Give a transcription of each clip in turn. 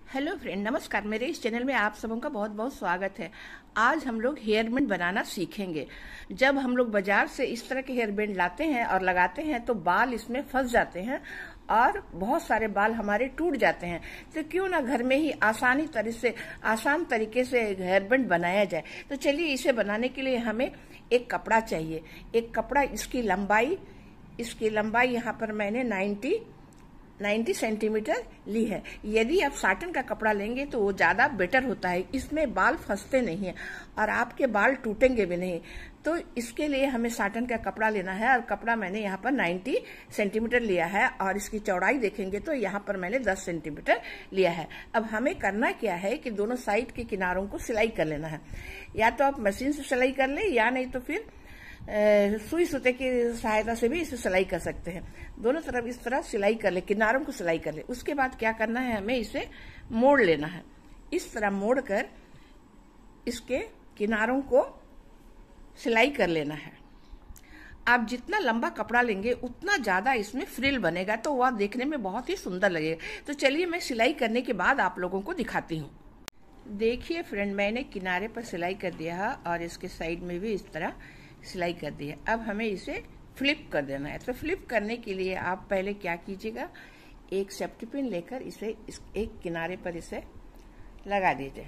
Hello friend, नमस्कार। मेरे इस चैनल में आप सबों का बहुत बहुत स्वागत है। आज हम लोग हेयर बैंड बनाना सीखेंगे। जब हम लोग बाजार से इस तरह के हेयर बैंड लाते हैं और लगाते हैं तो बाल इसमें फंस जाते हैं और बहुत सारे बाल हमारे टूट जाते हैं। तो क्यों ना घर में ही आसान तरीके से हेयर बैंड बनाया जाए। तो चलिए, इसे बनाने के लिए हमें एक कपड़ा चाहिए। एक कपड़ा, इसकी लंबाई यहाँ पर मैंने 90 सेंटीमीटर ली है। यदि आप साटन का कपड़ा लेंगे तो वो ज्यादा बेटर होता है, इसमें बाल फंसते नहीं है और आपके बाल टूटेंगे भी नहीं। तो इसके लिए हमें साटन का कपड़ा लेना है और कपड़ा मैंने यहाँ पर 90 सेंटीमीटर लिया है और इसकी चौड़ाई देखेंगे तो यहाँ पर मैंने 10 सेंटीमीटर लिया है। अब हमें करना क्या है कि दोनों साइड के किनारों को सिलाई कर लेना है। या तो आप मशीन से सिलाई कर ले या नहीं तो फिर सुई सूते की सहायता से भी इसे सिलाई कर सकते हैं। दोनों तरफ इस तरह सिलाई कर ले, किनारों को सिलाई कर ले। उसके बाद क्या करना है, हमें इसे मोड़ लेना है। इस तरह मोड़ कर इसके किनारों को सिलाई कर लेना है। आप जितना लंबा कपड़ा लेंगे उतना ज्यादा इसमें फ्रिल बनेगा, तो वह देखने में बहुत ही सुंदर लगेगा। तो चलिए, मैं सिलाई करने के बाद आप लोगों को दिखाती हूँ। देखिए फ्रेंड, मैंने किनारे पर सिलाई कर दिया है और इसके साइड में भी इस तरह सिलाई कर दी है। अब हमें इसे फ्लिप कर देना है। तो फ्लिप करने के लिए आप पहले क्या कीजिएगा, एक सेफ्टी पिन लेकर इसे एक किनारे पर इसे लगा दीजिए।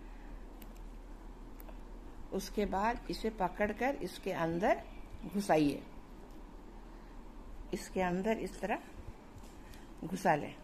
उसके बाद इसे पकड़कर इसके अंदर घुसाइए। इसके अंदर इस तरह घुसा लें।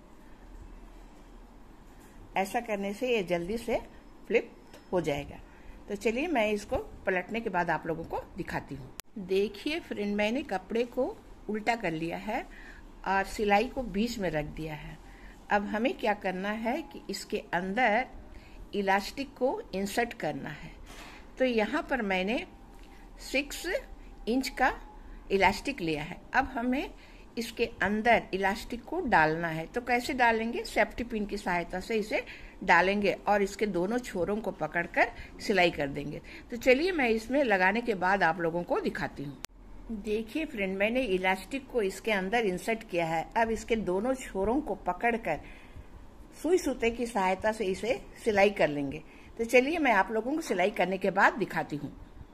ऐसा करने से ये जल्दी से फ्लिप हो जाएगा। तो चलिए, मैं इसको पलटने के बाद आप लोगों को दिखाती हूँ। देखिए फ्रेंड, मैंने कपड़े को उल्टा कर लिया है और सिलाई को बीच में रख दिया है। अब हमें क्या करना है कि इसके अंदर इलास्टिक को इंसर्ट करना है। तो यहाँ पर मैंने 6 इंच का इलास्टिक लिया है। अब हमें इसके अंदर इलास्टिक को डालना है। तो कैसे डालेंगे, सेफ्टी पिन की सहायता से इसे डालेंगे और इसके दोनों छोरों को पकड़कर सिलाई कर देंगे। तो चलिए, मैं इसमें लगाने के बाद आप लोगों को दिखाती हूँ। देखिए फ्रेंड, मैंने इलास्टिक को इसके अंदर इंसर्ट किया है। अब इसके दोनों छोरों को पकड़कर सुई सूते की सहायता से इसे सिलाई कर लेंगे। तो चलिए, मैं आप लोगों को सिलाई करने के बाद दिखाती हूँ।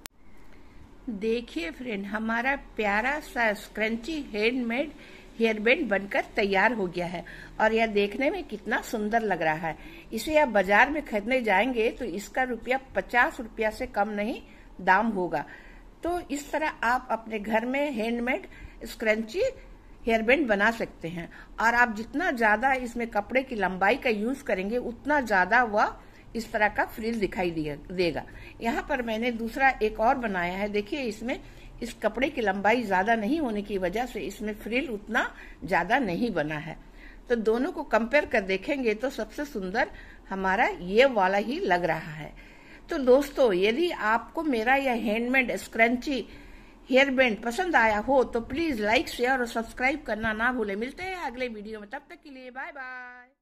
देखिए फ्रेंड, हमारा प्यारा सा स्क्रंची हैंडमेड हेयर बैंड बनकर तैयार हो गया है और यह देखने में कितना सुंदर लग रहा है। इसे आप बाजार में खरीदने जाएंगे तो इसका रुपया 50 रुपया से कम नहीं दाम होगा। तो इस तरह आप अपने घर में हैंडमेड स्क्रंची हेयर बैंड बना सकते हैं और आप जितना ज्यादा इसमें कपड़े की लंबाई का यूज करेंगे उतना ज्यादा वह इस तरह का फ्रिल दिखाई देगा। यहाँ पर मैंने दूसरा एक और बनाया है। देखिए, इसमें इस कपड़े की लंबाई ज्यादा नहीं होने की वजह से इसमें फ्रिल उतना ज्यादा नहीं बना है। तो दोनों को कंपेयर कर देखेंगे तो सबसे सुंदर हमारा ये वाला ही लग रहा है। तो दोस्तों, यदि आपको मेरा यह हैंडमेड स्क्रंची हेयर बैंड पसंद आया हो तो प्लीज लाइक, शेयर और सब्सक्राइब करना ना भूले। मिलते हैं अगले वीडियो में, तब तक के लिए बाय बाय।